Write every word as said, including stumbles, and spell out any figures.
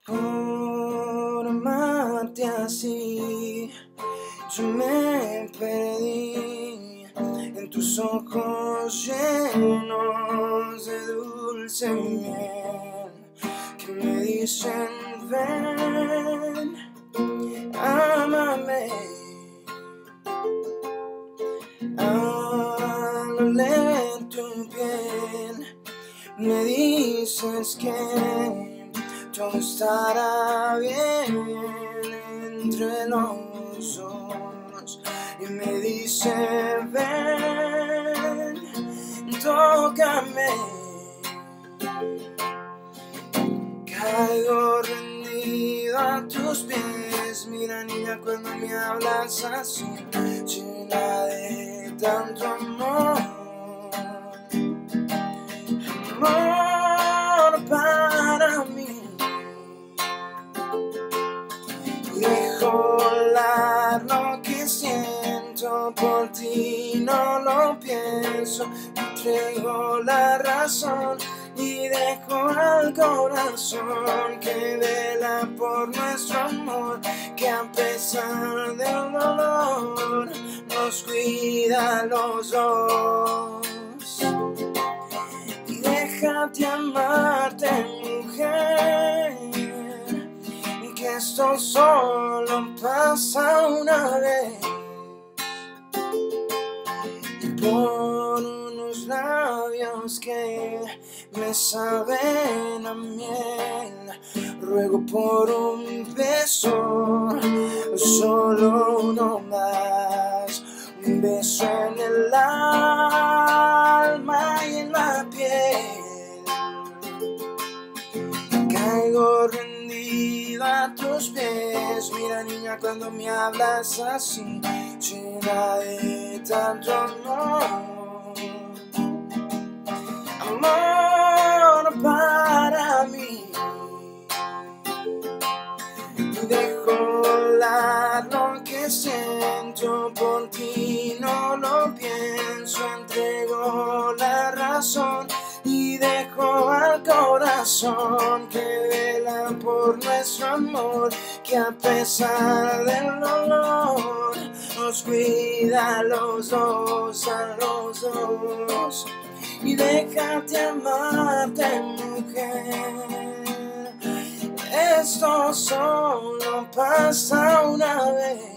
Por amarte así, yo me perdí en tus ojos llenos de dulce miel que me dicen ven, ámame. Al oler tu piel me dices que todo estará bien entre los dos y me dice ven, tócame. Caigo rendido a tus pies, mira niña cuando me hablas así, llena de tanto amor, amor para mí. Dejo volar lo que siento por ti, no lo pienso, entrego la razón y dejo al corazón que vela por nuestro amor, que a pesar del dolor nos cuida a los dos. Y déjate amarte, mujer, que esto solo pasa una vez. Y por unos labios que me saben a miel, ruego por un beso, solo uno más, un beso en el alma y en la piel. Caigo rendido a tus pies, mira niña cuando me hablas así, llena de tanto amor, amor para mí. Dejo volar lo que siento por ti, no lo pienso, entrego la razón y dejo al corazón que vela por nuestro amor, que a pesar del dolor nos cuida a los dos, a los dos. Y déjate amarte, mujer, esto solo pasa una vez.